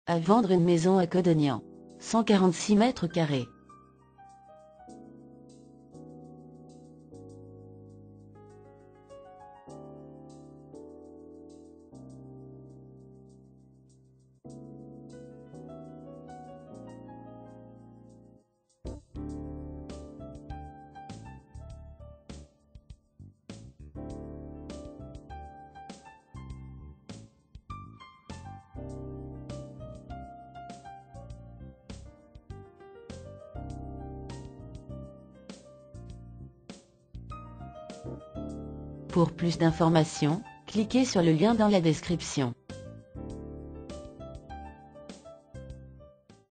À vendre une maison à Codognan. 146 mètres carrés. Pour plus d'informations, cliquez sur le lien dans la description.